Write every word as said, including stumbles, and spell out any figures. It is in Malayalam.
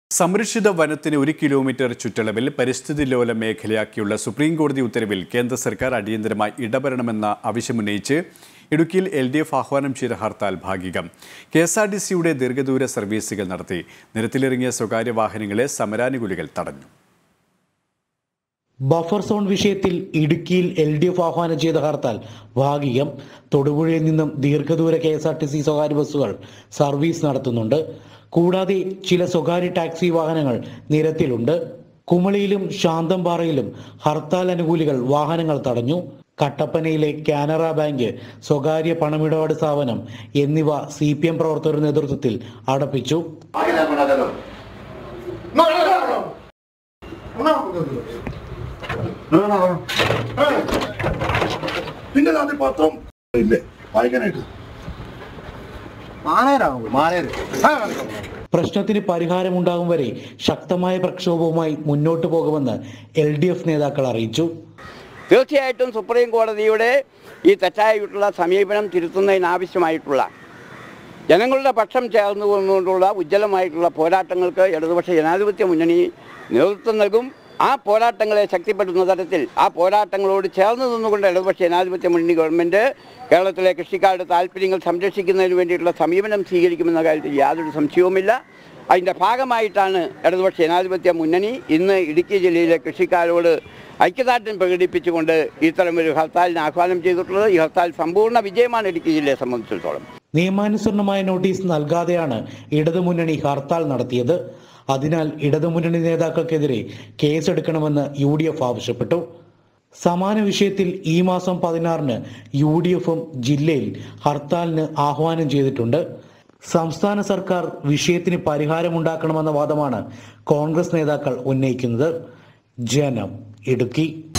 സംരക്ഷിത വനത്തിന് ഒരു കിലോമീറ്റർ ചുറ്റളവിൽ പരിസ്ഥിതി ലോല മേഖലയാക്കിയുള്ള സുപ്രീം കോടതി ഉത്തരവിൽ കേന്ദ്ര സർക്കാർ അടിയന്തരമായി ഇടപെടണമെന്ന ആവശ്യമുന്നയിച്ച് ഇടുക്കിയിൽ എൽ ഡി എഫ് ആഹ്വാനം ചെയ്ത ഹർത്താൽ ഭാഗികം. കെ എസ് ആർ ടി സിയുടെ ദീർഘദൂര സർവീസുകൾ നടത്തി. നിരത്തിലിറങ്ങിയ സ്വകാര്യ വാഹനങ്ങളെ സമരാനുകൂലികൾ തടഞ്ഞു. ബഫർ സോൺ വിഷയത്തിൽ ഇടുക്കിയിൽ എൽ ഡി എഫ് ആഹ്വാനം ചെയ്ത ഹർത്താൽ ഭാഗികം. തൊടുപുഴയിൽ നിന്നും ദീർഘദൂര K S R T C സ്വകാര്യ ബസ്സുകൾ സർവീസ് നടത്തുന്നുണ്ട്. കൂടാതെ ചില സ്വകാര്യ ടാക്സി വാഹനങ്ങൾ നിരത്തിലുണ്ട്. കുമളിയിലും ശാന്തംപാറയിലും ഹർത്താൽ അനുകൂലികൾ വാഹനങ്ങൾ തടഞ്ഞു. കട്ടപ്പനയിലെ കാനറ ബാങ്ക്, സ്വകാര്യ പണമിടപാട് സ്ഥാപനം എന്നിവ സി പി എം പ്രവർത്തകരുടെ നേതൃത്വത്തിൽ അടപ്പിച്ചു. പ്രശ്നത്തിന് പരിഹാരമുണ്ടാകും വരെ ശക്തമായ പ്രക്ഷോഭവുമായി മുന്നോട്ടു പോകുമെന്ന് എൽ ഡി എഫ് നേതാക്കൾ അറിയിച്ചു. തീർച്ചയായിട്ടും സുപ്രീം കോടതിയുടെ ഈ തെറ്റായിട്ടുള്ള സമീപനം തിരുത്തുന്നതിനാവശ്യമായിട്ടുള്ള ജനങ്ങളുടെ പക്ഷം ചേർന്നുകൊണ്ടുള്ള ഉജ്ജ്വലമായിട്ടുള്ള പോരാട്ടങ്ങൾക്ക് ഇടതുപക്ഷ ജനാധിപത്യ മുന്നണി നേതൃത്വം നൽകും. ആ പോരാട്ടങ്ങളെ ശക്തിപ്പെടുത്തുന്ന തരത്തിൽ ആ പോരാട്ടങ്ങളോട് ചേർന്ന് നിന്നുകൊണ്ട് ഇടതുപക്ഷ ജനാധിപത്യ മുന്നണി ഗവൺമെൻറ് കേരളത്തിലെ കൃഷിക്കാരുടെ താല്പര്യങ്ങൾ സംരക്ഷിക്കുന്നതിന് വേണ്ടിയിട്ടുള്ള സമീപനം സ്വീകരിക്കുമെന്ന കാര്യത്തിൽ യാതൊരു സംശയവുമില്ല. അതിൻ്റെ ഭാഗമായിട്ടാണ് ഇടതുപക്ഷ ജനാധിപത്യ മുന്നണി ഇന്ന് ഇടുക്കി ജില്ലയിലെ കൃഷിക്കാരോട് ഐക്യദാർഢ്യം പ്രകടിപ്പിച്ചുകൊണ്ട് ഇത്തരമൊരു ഹർത്താലിന് ആഹ്വാനം ചെയ്തിട്ടുള്ളത്. ഈ ഹർത്താൽ സമ്പൂർണ്ണ വിജയമാണ് ഇടുക്കി ജില്ലയെ സംബന്ധിച്ചിടത്തോളം. നിയമാനുസൃതമായ നോട്ടീസ് നൽകാതെയാണ് ഇടതുമുന്നണി ഹർത്താൽ നടത്തിയത്. അതിനാൽ ഇടതുമുന്നണി നേതാക്കൾക്കെതിരെ കേസെടുക്കണമെന്ന് യു ഡി എഫ് ആവശ്യപ്പെട്ടു. സമാന വിഷയത്തിൽ ഈ മാസം പതിനാറിന് യു ഡി എഫും ജില്ലയിൽ ഹർത്താലിന് ആഹ്വാനം ചെയ്തിട്ടുണ്ട്. സംസ്ഥാന സർക്കാർ വിഷയത്തിന് പരിഹാരമുണ്ടാക്കണമെന്ന വാദമാണ് കോൺഗ്രസ് നേതാക്കൾ ഉന്നയിക്കുന്നത്. ജനം, ഇടുക്കി.